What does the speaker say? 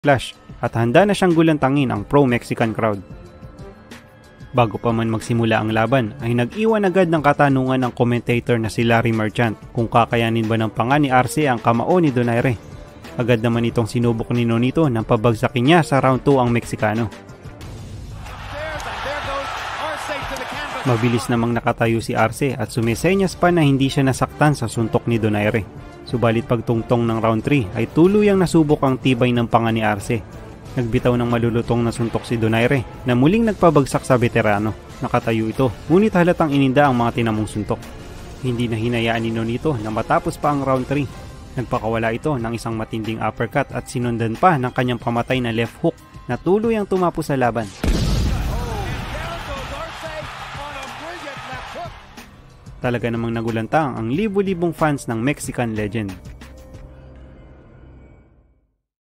flash at handa na siyang gulantangin ang pro-Mexican crowd. Bago pa man magsimula ang laban ay nag-iwan agad ng katanungan ng commentator na si Larry Merchant kung kakayanin ba ng panga ni Arce ang kamao ni Donaire. Agad naman itong sinubok ni Nonito nang pabagsakin niya sa round 2 ang Meksikano. Mabilis namang nakatayo si Arce at sumisenyas pa na hindi siya nasaktan sa suntok ni Donaire. Subalit pagtungtong ng round 3 ay tuluyang nasubok ang tibay ng panga ni Arce. Nagbitaw ng malulutong na suntok si Donaire na muling nagpabagsak sa veterano. Nakatayo ito, ngunit halatang ininda ang mga tinamong suntok. Hindi na hinayaan ni Nonito na matapos pa ang round 3. Nagpakawala ito ng isang matinding uppercut at sinundan pa ng kanyang pamatay na left hook na tuluyang tumapo sa laban. Talaga namang nagulantang ang libo-libong fans ng Mexican legend.